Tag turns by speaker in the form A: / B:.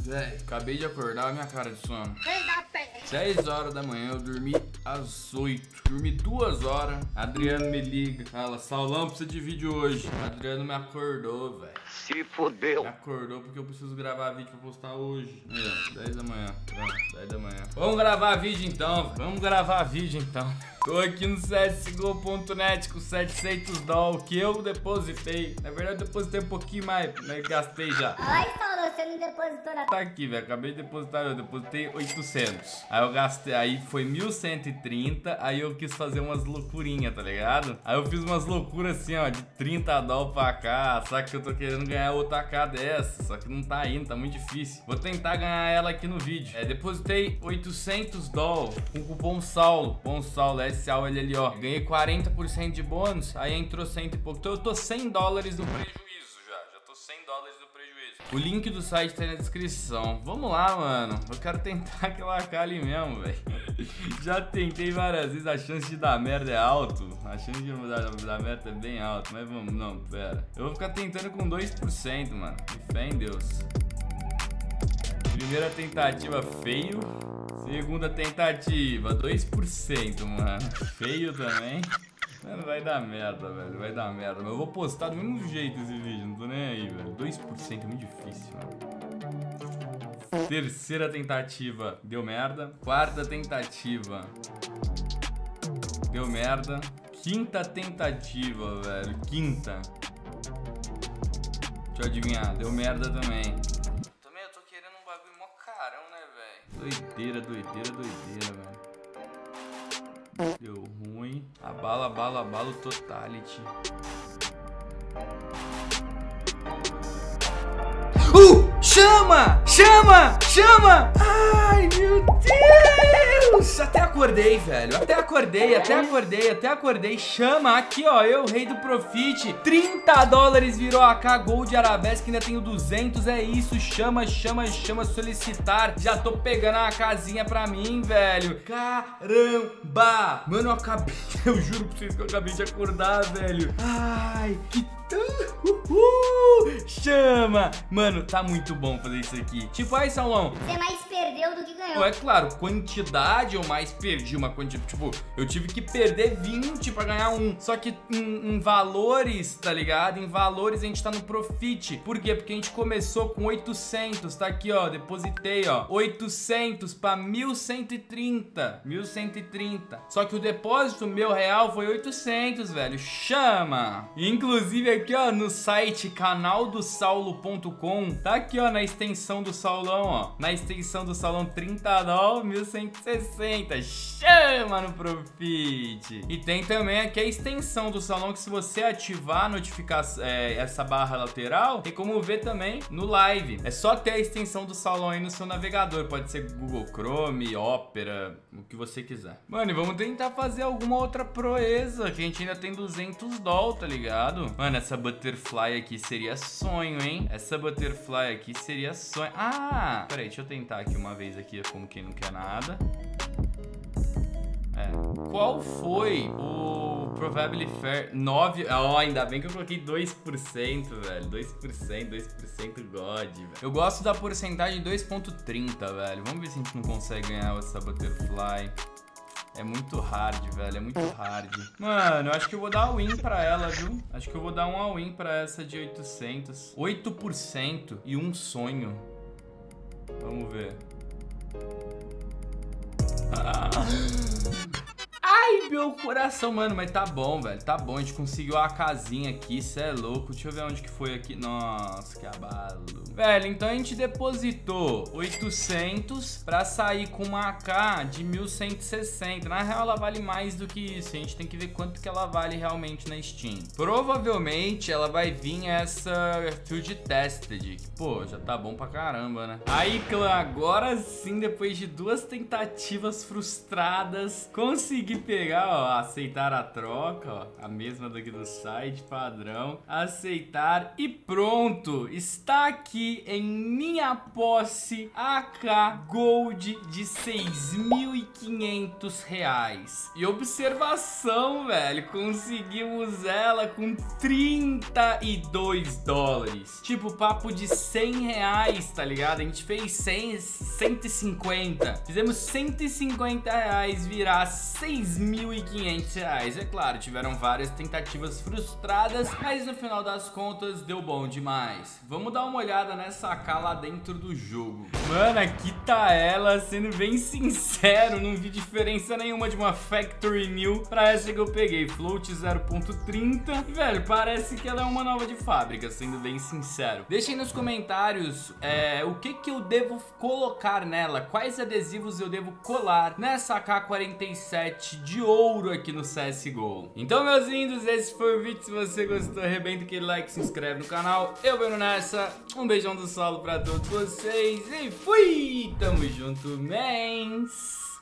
A: Véi, acabei de acordar, minha cara de sono. 10 horas da manhã, eu dormi às 8. Dormi 2 horas. Adriano me liga. Fala, Saulão, precisa de vídeo hoje. Adriano me acordou, velho.
B: Se fodeu.
A: Me acordou porque eu preciso gravar vídeo pra postar hoje. Aí, ó, 10 da manhã. Pronto, 10 da manhã. Vamos gravar vídeo então, velho. Vamos gravar vídeo então. Tô aqui no CSGO.net com 700 dólares que eu depositei. Na verdade, eu depositei um pouquinho mais, mas gastei já.
C: Ai, Saulo, você não depositou na...
A: Tá aqui, velho. Acabei de depositar, eu depositei 800. Aí eu gastei, aí foi 1.130. Aí eu quis fazer umas loucurinhas, tá ligado? Aí eu fiz umas loucuras assim, ó, de 30 dólares pra cá. Só que eu tô querendo ganhar outra AK dessa. Só que não tá indo, tá muito difícil. Vou tentar ganhar ela aqui no vídeo. Depositei 800 dólares com o cupom Saulo. Cupom Saulo, SAULL, ó. Ganhei 40% de bônus. Aí entrou 100 e pouco. Então eu tô 100 dólares no prejuízo já. Já tô 100 dólares no prejuízo. O link do site tá na descrição. Vamos lá, mano. Eu quero tentar aquela AK ali mesmo, velho. Já tentei várias vezes. A chance de dar merda é alto. A chance de dar merda é bem alta. Mas vamos, não, pera. Eu vou ficar tentando com 2%, mano. E fé em Deus. Primeira tentativa, feio. Segunda tentativa, 2%, mano. Feio também. Mano, vai dar merda, velho. Vai dar merda. Mas eu vou postar do mesmo jeito esse vídeo. Não tô nem aí, velho. 2% é muito difícil, mano. Terceira tentativa, deu merda. Quarta tentativa, deu merda. Quinta tentativa, velho. Quinta. Deixa eu adivinhar. Deu merda também. Também eu tô querendo um bagulho mó carão, né, velho? Doideira, velho. Deu ruim. Abala o totality. Chama! Ai, meu Deus! Até acordei, velho. Até acordei. Chama aqui, ó. Eu, rei do Profit. 30 dólares virou AK Gold Arabesque. Ainda tenho 200. É isso. Chama. Solicitar. Já tô pegando a casinha pra mim, velho. Caramba! Mano, eu juro pra vocês que eu acabei de acordar, velho. Ai, que chama! Mano, tá muito bom fazer isso aqui. Tipo, aí, Saulão,
C: Você mais perdeu do que ganhou.
A: é claro, quantidade eu mais perdi uma quantidade. Tipo, eu tive que perder 20 pra ganhar um. Só que em valores, tá ligado? Em valores a gente tá no profit. Por quê? Porque a gente começou com 800. Tá aqui, ó, depositei, ó, 800 pra 1.130. 1.130. Só que o depósito meu real foi 800, velho. Chama! Inclusive aqui, ó, no site canaldosaulo.com, tá aqui, ó, na extensão do Saulão, ó. Na extensão do Saulão, 30 dólares, 1.160. Chama no Profit. E tem também aqui a extensão do Saulão, que se você ativar a notificação, essa barra lateral, tem como ver também no live. É só ter a extensão do Saulão aí no seu navegador. Pode ser Google Chrome, Opera, o que você quiser. Mano, e vamos tentar fazer alguma outra proeza, que a gente ainda tem 200 dólares, tá ligado? Mano, essa butterfly aqui seria sonho, hein? Essa butterfly aqui seria sonho. Ah, peraí, deixa eu tentar aqui uma vez aqui, como quem não quer nada. Qual foi o Probably Fair 9? Ó, ainda bem que eu coloquei 2%, velho. 2% God, velho. Eu gosto da porcentagem 2.30, velho. Vamos ver se a gente não consegue ganhar essa butterfly. É muito hard, velho, é muito hard. Mano, eu acho que eu vou dar all-in pra ela, viu? Acho que eu vou dar um all-in pra essa de 800. 8% e um sonho. Vamos ver. Ai, meu coração, mano, mas tá bom, velho, tá bom, a gente conseguiu a casinha aqui, cê é louco, deixa eu ver onde que foi aqui, nossa, que abalo. Velho, então a gente depositou 800 pra sair com uma AK de 1.160, na real ela vale mais do que isso, a gente tem que ver quanto que ela vale realmente na Steam. Provavelmente ela vai vir essa Field Tested, que, pô, já tá bom pra caramba, né? Aí, clã, agora sim, depois de 2 tentativas frustradas, consegui pegar pegar, ó, aceitar a troca, ó, a mesma daqui do site, padrão, aceitar e pronto, está aqui em minha posse AK Gold de R$6.500. E observação, velho, conseguimos ela com 32 dólares. Tipo, papo de R$100, tá ligado? A gente fez 150. Fizemos R$150 virar R$6.500. É claro, tiveram várias tentativas frustradas, mas no final das contas deu bom demais. Vamos dar uma olhada nessa AK lá dentro do jogo. Mano, aqui tá ela, sendo bem sincero, não vi diferença nenhuma de uma Factory New pra essa que eu peguei. Float 0.30. E, velho, parece que ela é uma nova de fábrica, sendo bem sincero. Deixem nos comentários o que eu devo colocar nela, quais adesivos eu devo colar nessa AK-47 de ouro aqui no CSGO. Então, meus lindos, esse foi o vídeo. Se você gostou, arrebenta aquele like, se inscreve no canal. Eu vou indo nessa. Um beijão do Saulo pra todos vocês e fui! Tamo junto, mens!